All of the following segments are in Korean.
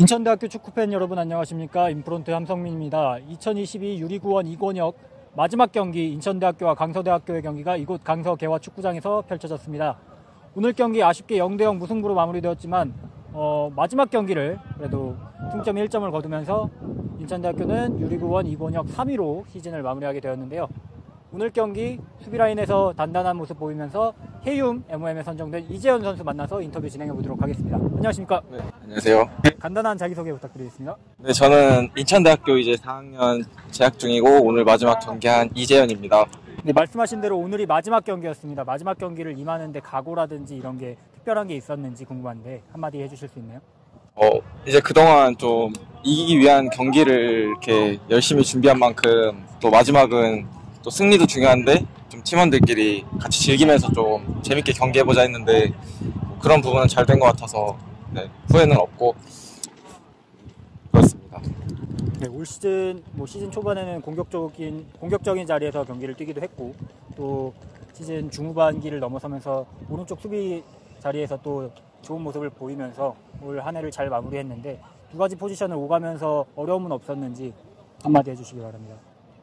인천대학교 축구팬 여러분 안녕하십니까? 인프론트 함성민입니다. 2022 유리구원 이권역 마지막 경기 인천대학교와 강서대학교의 경기가 이곳 강서개화 축구장에서 펼쳐졌습니다. 오늘 경기 아쉽게 0대0 무승부로 마무리되었지만 마지막 경기를 그래도 승점 1점을 거두면서 인천대학교는 유리구원 이권역 3위로 시즌을 마무리하게 되었는데요. 오늘 경기 수비라인에서 단단한 모습 보이면서 해움 MOM에 선정된 이재현 선수 만나서 인터뷰 진행해 보도록 하겠습니다. 안녕하십니까? 네, 안녕하세요. 간단한 자기소개 부탁드리겠습니다. 네, 저는 인천대학교 이제 4학년 재학 중이고 오늘 마지막 경기한 이재현입니다. 네, 말씀하신 대로 오늘이 마지막 경기였습니다. 마지막 경기를 임하는데 각오라든지 이런 게 특별한 게 있었는지 궁금한데 한마디 해주실 수 있나요? 이제 그동안 좀 이기기 위한 경기를 이렇게 열심히 준비한 만큼 또 마지막은 또 승리도 중요한데 좀 팀원들끼리 같이 즐기면서 좀 재밌게 경기해보자 했는데 그런 부분은 잘 된 것 같아서 네, 후회는 없고 그렇습니다. 네, 올 시즌 시즌 초반에는 공격적인 자리에서 경기를 뛰기도 했고 또 시즌 중후반기를 넘어서면서 오른쪽 수비 자리에서 또 좋은 모습을 보이면서 올 한 해를 잘 마무리했는데 두 가지 포지션을 오가면서 어려움은 없었는지 한마디 해주시기 바랍니다.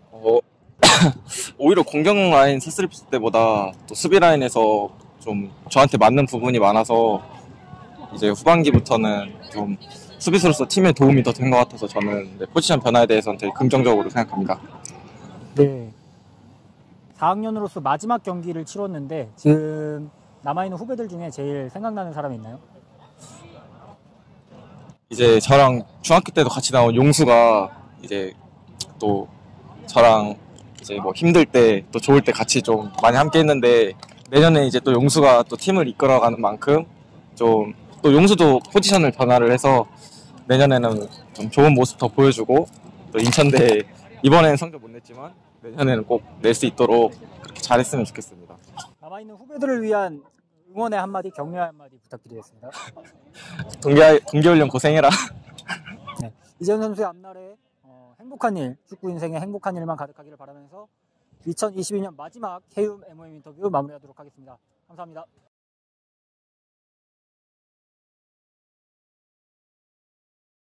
오히려 공격 라인 섰을 때보다 또 수비 라인에서 좀 저한테 맞는 부분이 많아서 이제 후반기부터는 좀 수비수로서 팀에 도움이 더 된 것 같아서 저는 포지션 변화에 대해서는 되게 긍정적으로 생각합니다. 네, 4학년으로서 마지막 경기를 치렀는데 지금 남아있는 후배들 중에 제일 생각나는 사람이 있나요? 이제 저랑 중학교 때도 같이 나온 용수가 이제 또 저랑 이제 뭐 힘들 때 또 좋을 때 같이 좀 많이 함께 했는데 내년에 이제 또 용수가 또 팀을 이끌어가는 만큼 좀 또 용수도 포지션을 변화를 해서 내년에는 좀 좋은 모습 더 보여주고 또 인천대 이번에는 성적 못 냈지만 내년에는 꼭 낼 수 있도록 그렇게 잘했으면 좋겠습니다. 남아있는 후배들을 위한 응원의 한마디, 격려의 한마디 부탁드리겠습니다. 동계훈련 고생해라. 네, 이재현 선수의 앞날에 행복한 일, 축구 인생에 행복한 일만 가득하기를 바라면서 2022년 마지막 해움 MOM 인터뷰 마무리하도록 하겠습니다. 감사합니다.